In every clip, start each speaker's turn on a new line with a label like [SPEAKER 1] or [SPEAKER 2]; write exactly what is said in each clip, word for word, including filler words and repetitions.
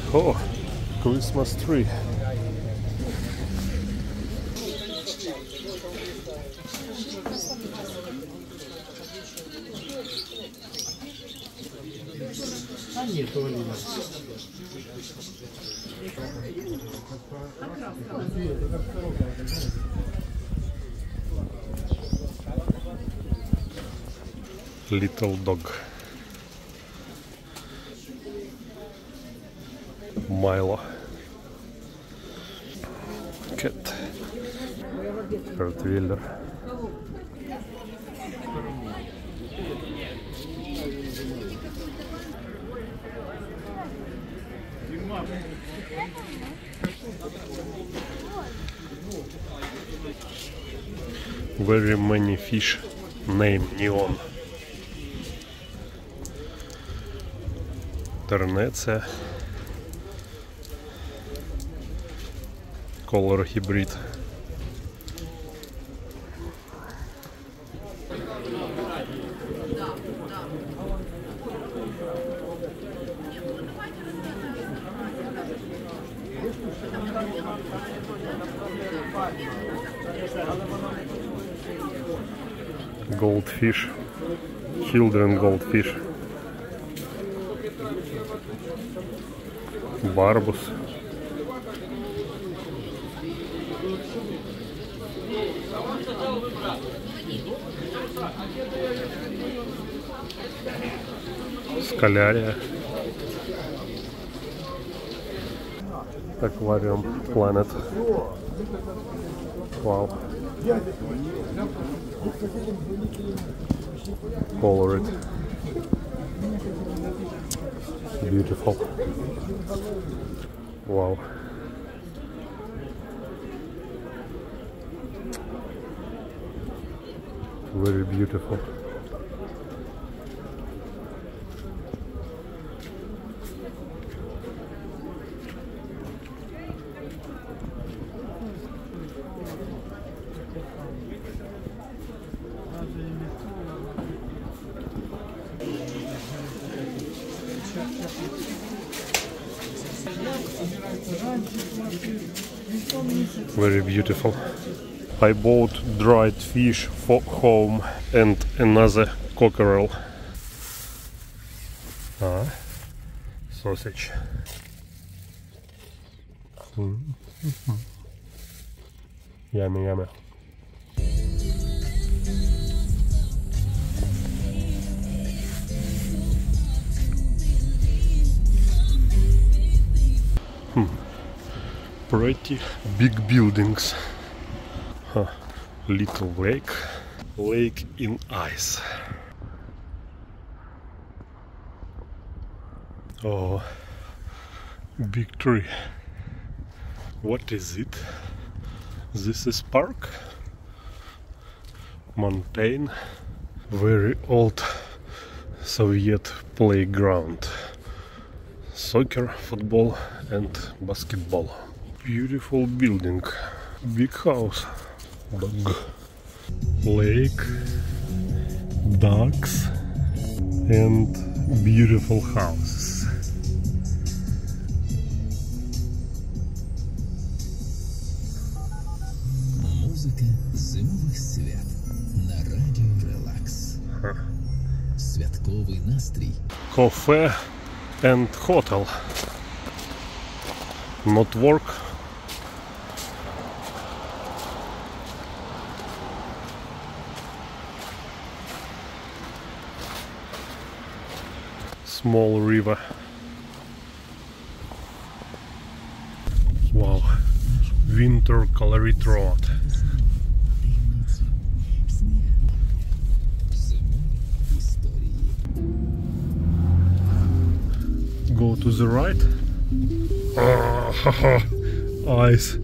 [SPEAKER 1] Oh, Christmas tree. Little dog. Milo. Cat. Rottweiler. Very many fish named Neon. Ternecia. Color hybrid. Goldfish, children goldfish, barbus, скалярия, aquarium planet. Wow. Colored. Beautiful. Wow. Very beautiful. Very beautiful. I bought dried fish for home and another cockerel. Ah, sausage. Mm-hmm. Yummy, yummy. Hmm. Pretty big buildings. Huh. Little lake. Lake in ice. Oh, big tree. What is it? This is park. Mountain. Very old Soviet playground. Soccer, football and basketball. Beautiful building. Big house. Dog. Lake. Ducks. And beautiful houses.
[SPEAKER 2] Музыка зимових свят на радіо Релакс. Святковий настрій.
[SPEAKER 1] Cafe and hotel. Not work. Small river. Wow. Winter colored road. Go to the right. Oh, haha, ice.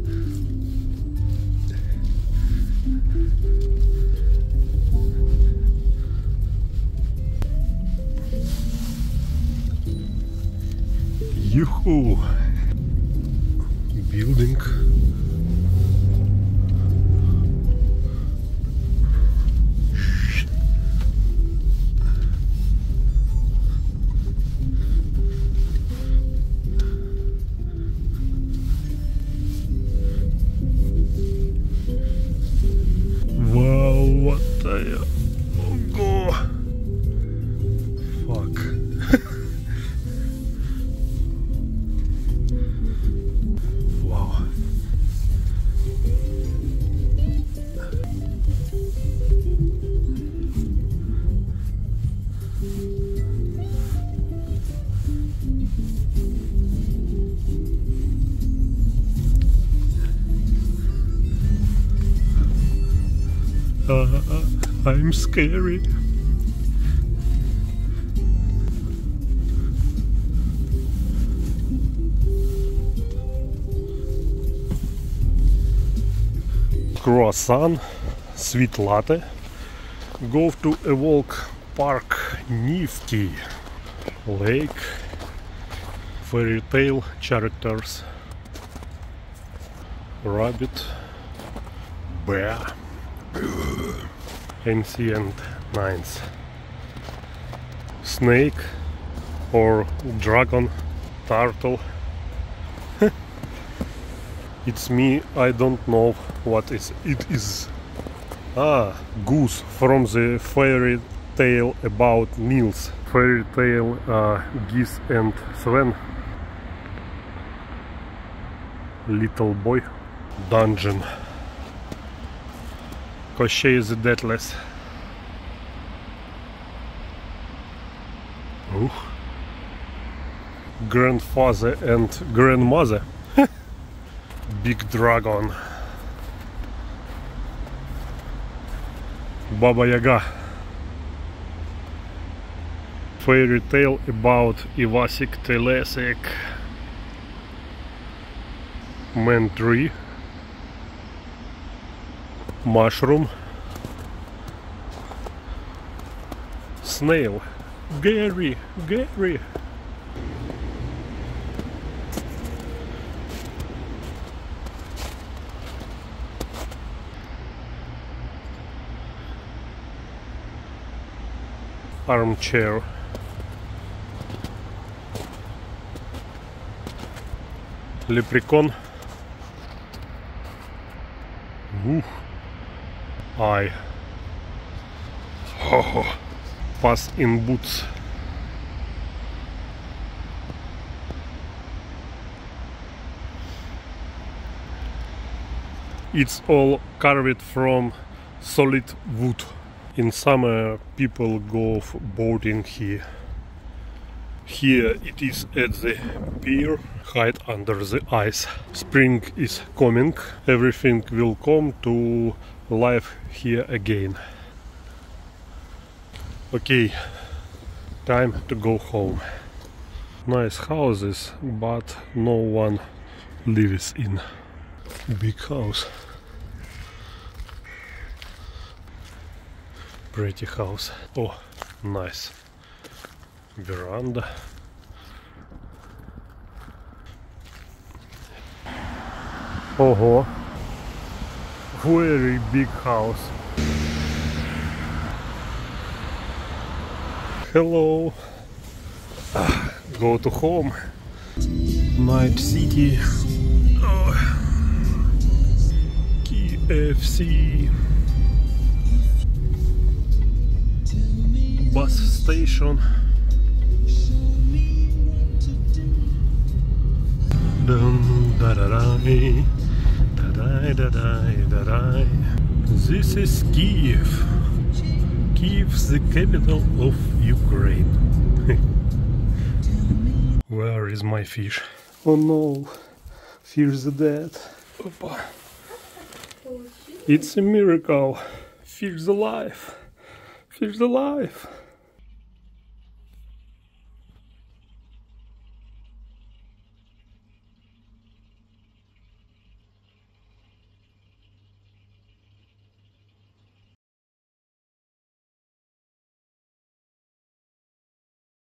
[SPEAKER 1] Yoo-hoo! Building. Uh, I'm scary. Croissant, sweet latte. Go to a walk park Nifty lake. Fairy tale characters. Rabbit, bear, ancient nines, snake or dragon, turtle. It's me, I don't know what is it is. Ah, goose from the fairy tale about Nils. Fairy tale uh, Geese and Sven. Little boy. Dungeon. Koshchei the Deathless. Ooh. Grandfather and grandmother. Big dragon. Baba Yaga. Fairy tale about Ivasik Telesik. Man tree. Mushroom. Snail. Gary, Gary. Armchair. Leprechaun. Ooh. Eye. Ho ho. Pass in boots. It's all carved from solid wood. In summer people go boating here. Here it is at the pier, hide under the ice. Spring is coming, everything will come to life here again. Okay, time to go home. Nice houses, but no one lives in. Big house. Pretty house. Oh, nice. Veranda. Oh, very big house. Hello. Ah, go to home. Night city. Oh. K F C. Bus station. Dum, da, da, da, da, da, da, da, da. This is Kyiv. Kyiv, the capital of Ukraine. Where is my fish? Oh no, fish dead. Opa. It's a miracle. Fish alive. Fish alive.